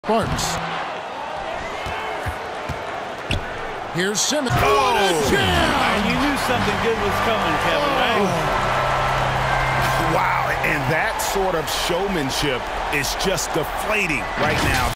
Sparks. Here's Simmons. Oh, and you knew something good was coming, Kevin, right? Wow, and that sort of showmanship is just deflating right now.